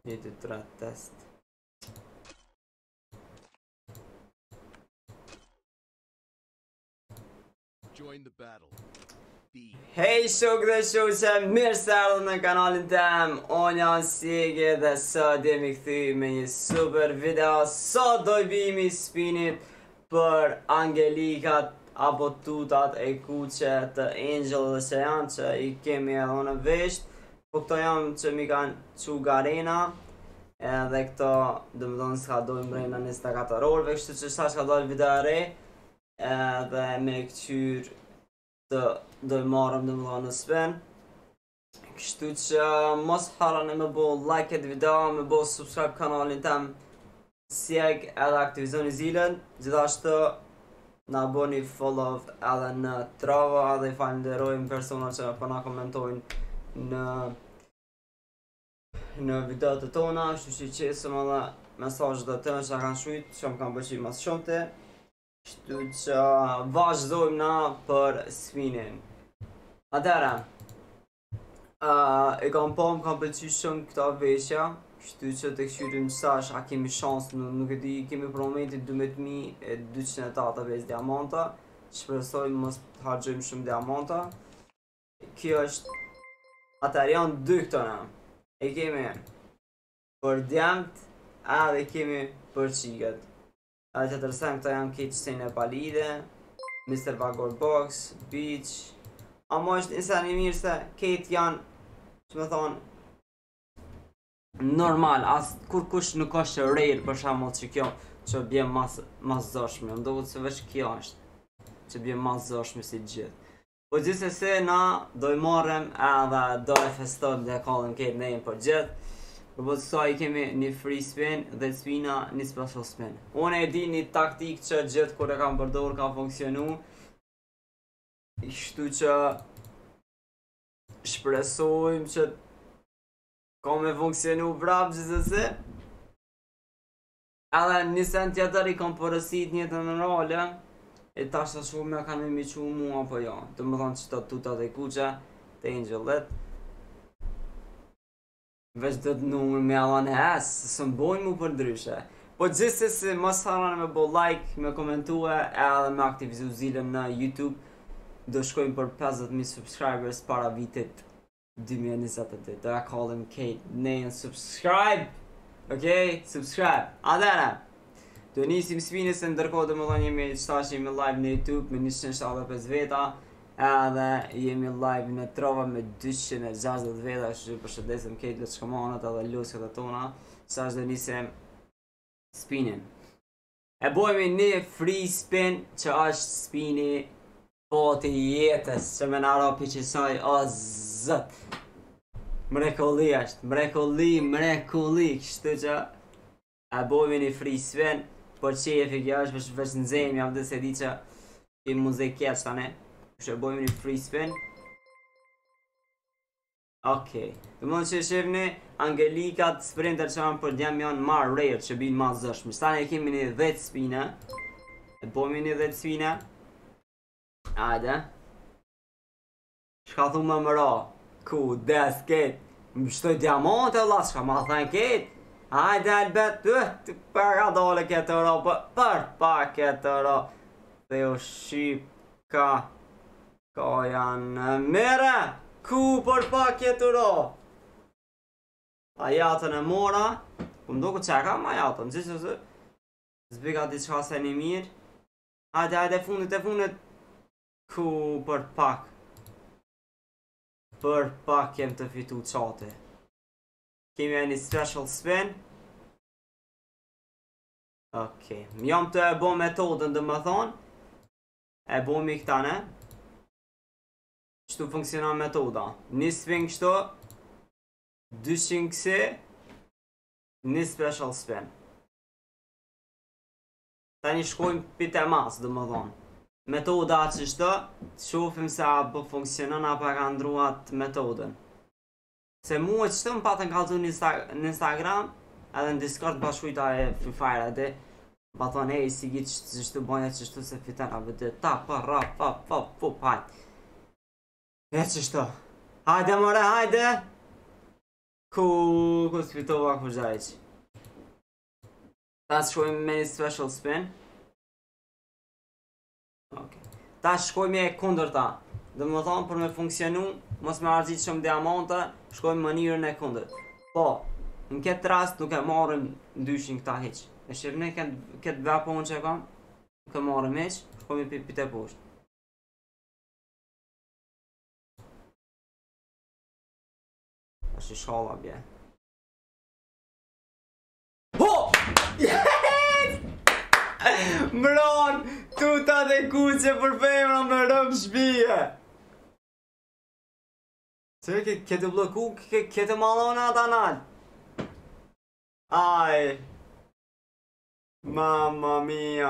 1, 2, 3 test. Join the battle. Hej shok dhe shoqe, mirë se ardhën në kanalin tem. Unë jam Sigi dhe sot jemi kthy me një super video. Sot do i bimi spinit për Angelikat apo tutat e kuqe të Angel dhe që janë që i kemi edhe në vesht. Po këto janë që mi kanë qu garena. Edhe këto dëmëdhën s'ka dojnë mrejna 24 orëve, kështu që shta ka dojnë video e re. Edhe me këqyr do i marrëm dëmëdhën në spin. Kështu që mos harani me bo like e video, me bo subscribe kanalin tem Sjeg edhe aktivizoni zilën. Gjithashtu na boni follow edhe në Trava edhe i falenderojmë persona që po na komentojnë në videot e tona, kështu që qesëm edhe mesazhet e tënë që kanë shujt, që më kanë pëlqyer mas shumëti. Kështu që vazhdojmë na për spinin. Atëra, e kam pëlqyer shumë këta veshja, kështu që të këshyrim sash a kemi shansë, nuk e di, kemi për momentin 12.285 diamanta. Shpresoj mos harxojmë shumë diamanta. Kjo është, atëra janë dy këtona. E kemi për djemt, edhe kemi për qiket. Edhe që tërsem këta janë këtë qëtën e palide, Mr. Vagor Box, Beach. Amo është insan i mirë se këtë janë, që me thonë, normal, asë kur kush nuk është rare për shembull që kjo që bje mas zashme. Më duket se veç kjo është që bje mas zashme si gjithë. Po gjithsesi na do i marrem edhe do e festojmë dhe kallëm këtë nejnë për gjithë. Përpo të kësaj kemi një free spin dhe spina një special spin. Unë e di një taktik që gjithë kur e kam përdor ka funksionu. Kështu që shpresojmë që ka me funksionu vrap gjithsesi. Edhe një sen tjetër i kam përësit njëtën në rale. E tash të shumë me kanë miqu mua apo jo. Të më thonë që të tutat e kuqe të Angelet. Veç do të numër me allan e esë, së mbojnë mu për ndryshe. Po gjithsesi mos harani me bo like, me komentue, edhe me aktivizu zilën në YouTube. Do shkojmë për 50.000 subscribers para vitit 2022. Do ja kallim Kate nejën subscribe. Okej, subscribe. Adere. Do nisim spinës e ndërkohë do më thonë jemi jemi live në YouTube me 175 veta. Edhe jemi live në Trova me 260 veta, kështu që përshëndesim këtë lëçkamanët edhe luskët e tona. Sa është dhe nisim spinin. E bojmë një free spin që është spini poti jetës që me në rapi që saj, o zët. Mrekulli është, mrekulli, kështu që e bojmë një free spin, por që e fikja është veç në zemë, jam dhe se di që i muzik kjeq tani. Kështë e bojmë një free spin. Okej. Të mund që shifni Angelikat sprinter që janë për djem janë marë rare që binë ma zëshme. Stane e kemi një 10 spine. E bojmë një 10 spine. Ajde. Shka thumë më ra. Ku, des, ket. Më shtoj diamante la, shka ma thënë ket. Ajde albet. Të përra dole këtë ra. Për pa këtë ra. Dhe jo shqip ka. Ka janë mere, ku për pak jetë ro. A jatën e mora, ku mdo ku qeka ma jatën, gjithë që zbika diçka se një mirë. Hajde, fundit, ku për pak. Për pak jem të fitu qate. Kemi e një special spin. Okej, jam të e bo metodën dhe më thonë. E bo mi këtane. Qëtu funksionan metoda. Një spin kështu, 200 kësi, një special spin. Ta një shkojmë pite mas, dhe më thonë. Metoda që shtë, të shofim se a po funksionan apo e ka ndruat metodën. Se mu e qëtë më patën kalzu në Instagram, edhe në Discord bashkujta e Free Fire, edhe pa thonë, hej, si gjithë qështu bojnë e qështu se fiten, a vëtë, ta, pa, ra, pa, hajtë. E qështu. Hajde more, hajde. Ku Lukus fitova Kuzhaic. Ta shkojmë me një special spin. Okay. Ta shkojmë e kundërta. Dhe më thonë për me funksionu, mos me argjit shumë diamante, shkojmë mënyrën e kundërt. Po, në këtë rast nuk e marrim ndyshin këta hiq. E shirëni këtë vepon që e kam, nuk e marrim hiq, shkojmë i pite poshtë. Ashtë i shalla bje. Po! Yes! Mron, tuta dhe kuqe për femra më rëmë shpije. Se këtë bloku, këtë malona ata nalë. Aj. Mamma mia.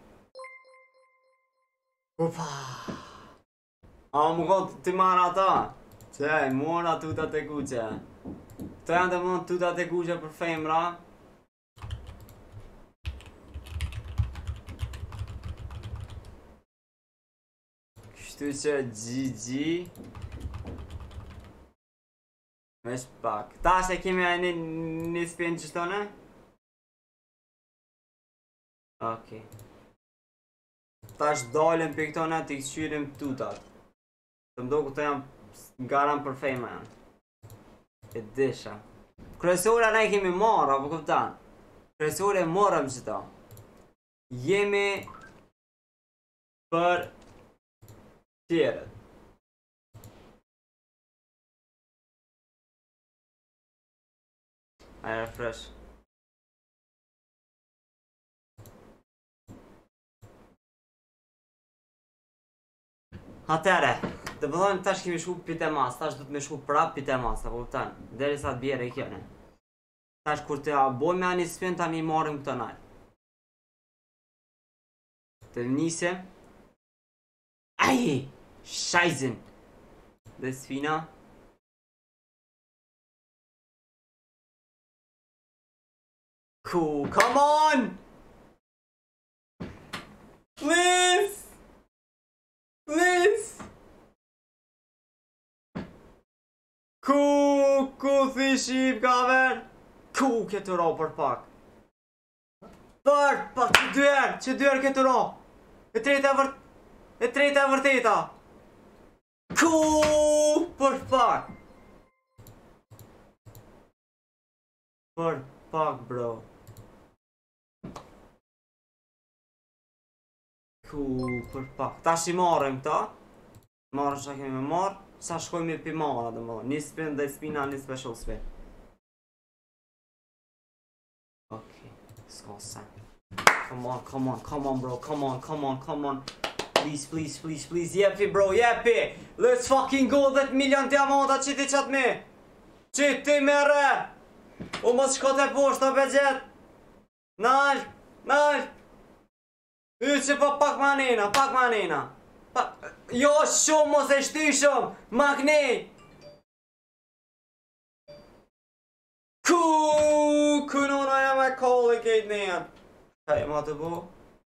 Upa. A më kotë të marrë ata. Qej, mora tutat e kuqe. Këto janë të mund tutat e kuqe për femra. Kështu që GG. Vesh pak. Tash e kemi një spin që shtone? Okej. Tash dalëm për këtone t'i këshyrim tutat. Të mdo këto janë garan për fejma janë. E disha. Kryesore ne kemi marrë, apo këptan? Kryesore morëm qëta. Jemi për tjerët. I refresh. Atere, të përdojnë tash kemi shku pite mas, tash du të me shku prap pite mas, apo pëtan, deri sa të bjere i kjene. Tash kur të boj me anë i spin, ta mi marim këtë nalë. Të nisim. Aji, shajzin. Dhe sfina. Cool, come on! Please! Please! Ku thi shqip ka ver? Ku këtë ro për pak? Për pak që dyher këtë ro? E treta e vërteta? Ku për pak? Për pak bro. Për pak. Ta shi marrëm këta. Marrëm që kemi me marrë. Sa shkojmë i pimara dhe më dhe. Një spin dhe spina, një special spin. Okej. S'ka sen. Come on bro. Come on. Please. Jepi bro, jepi. Let's fucking go 10 milion diamanta qiti qatë me. Qiti me re. O mos shko të poshtë të begjet. Nalt. Yqe po pak manina. Jo shumë mos e shty shumë. Magnej. Kunona jam e kolli kejt njen. Hej ma të bo.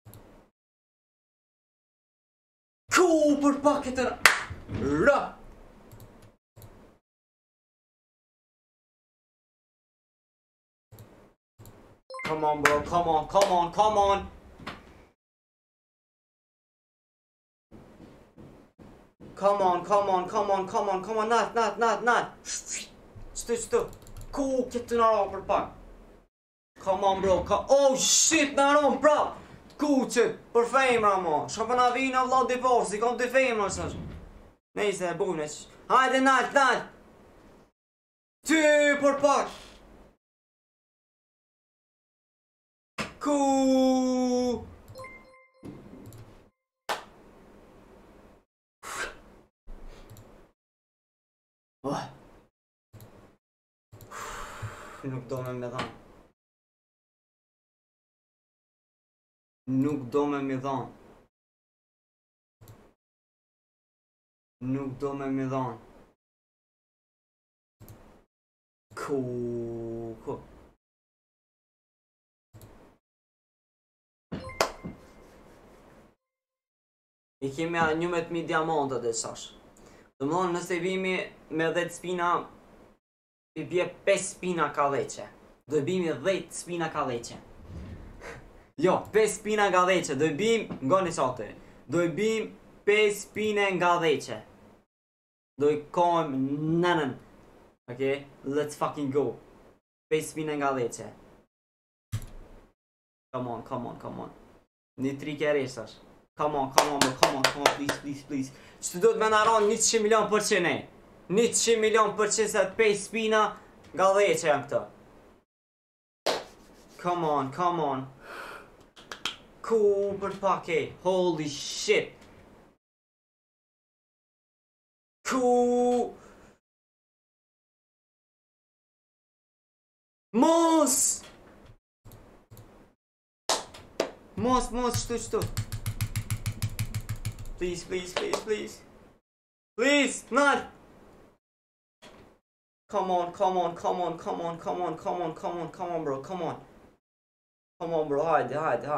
Për pak e të rë. Come on bro, come on. Come on, not. Shtu. Këtë në ro për pak. Come on bro, oh shit në ro bro. Qët, për fejmra mo. Shka për na vina vla divorce, i kom të fejmra së është. Nejse, bujnë që. Hajde nalt. Ty për pak. Nuk do me me dhanë. Nuk do me me dhanë. I kemi 11.000 diamantët e qash. Dëmëdhon nëse vimi me 10 spina I bje 5 spina kalleqe. Do i bimi 10 spina kalleqe. Jo, 5 spina nga dheqe. Do i bim nga një qate. Do i bim 5 spine nga dheqe. Do i kom nënën. Okay, let's fucking go. 5 spine nga dheqe. Come on, come on, come on. Një 3 keresash. Come on, come on, bro, come on, please, please, please. Që do të me naron 100 milion për që ne. 100 milion për që se 5 spina nga dheqe janë këto. Come on, come on. Cool për pake. Holy shit. Cool. Mos! Mos, qëtu. Please, please, please, please. Please, not! Come on, come on, come on, come on, come on, come on, come on, come on, bro, come on. Come on, bro, hajde.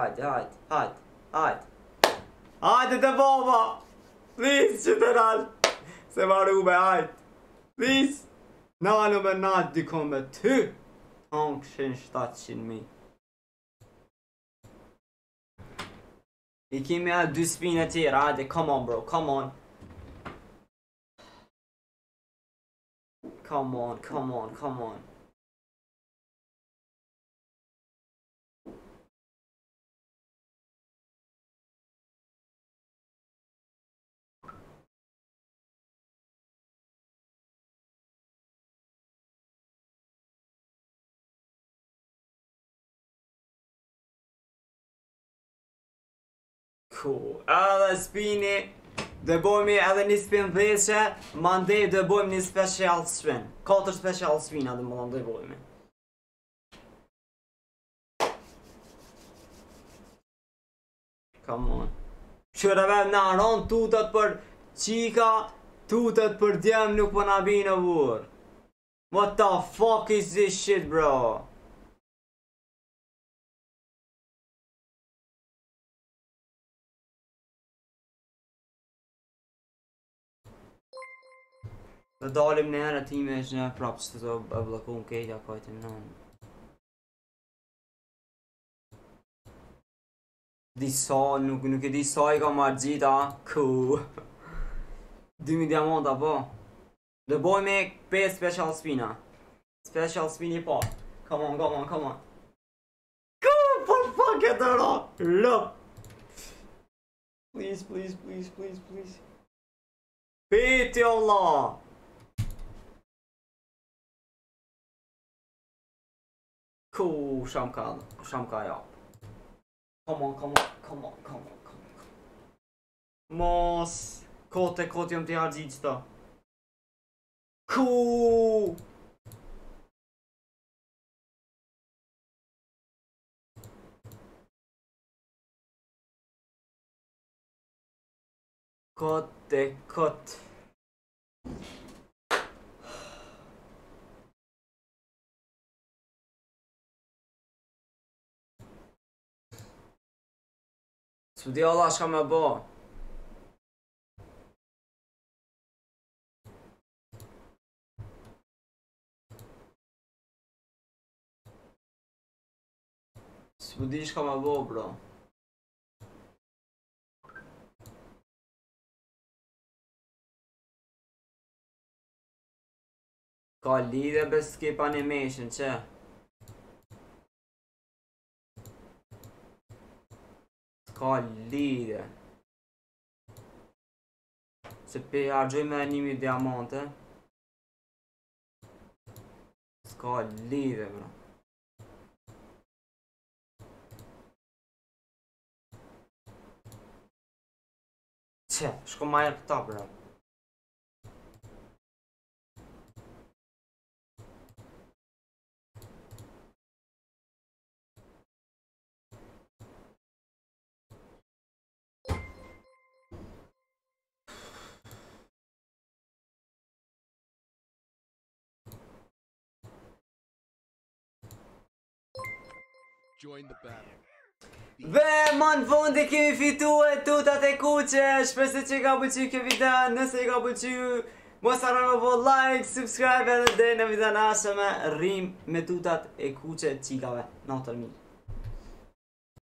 Hajde të baba! Please, që të nalë. Se maru me hajde. Please. Nalu me natë dikon me ty. Tanë këshin 700.000. I kemi a 2 spine tjera, hajde, come on, bro, come on. Come on, come on, come on. Cool. Edhe spini, dhe bojmë edhe një spin dheshe, mandej dhe bojmë një special spin. 4 special spina dhe më dhe bojmë. Come on. Qërëve në aron tutet për qika, tutet për djem nuk për nabi në vur. What the fuck is this shit, bro? Dhe dalim në herë time është një prapë që të e blokun kejtja kajtim në. Disa, nuk e di sa i ka marrë gjitha, cool. 2000 diamanta po. Dhe bojme 5 special spina. Special spin I po. Come on, come on, come on. Cool, for fuck it ra. Lop. Please, please, please, please, please. Piti Allah. Cool, shamka ja. Come on, come on, come on, come on, come on. Mos, kote jam t'i hargjit qëta. Cool. Kot. Së di Allah shka me bo. Së di shka me bo, bro. Ka lidhe be skip animation, që? Ka lidhe. Se pe hargjoj me 1000 diamante. S'ka lidhe, bro. Që, shko ma e këta, bro. Join the battle. Dhe ma në fundi kemi fitu e tutat e kuqe. Shpresoj që ka pëlqy kjo video. Nëse i ka pëlqy, Mos harroni me bo like, subscribe edhe deri në videon e ardhshëm rrim me tutat e kuqe të çikave. Natën mirë.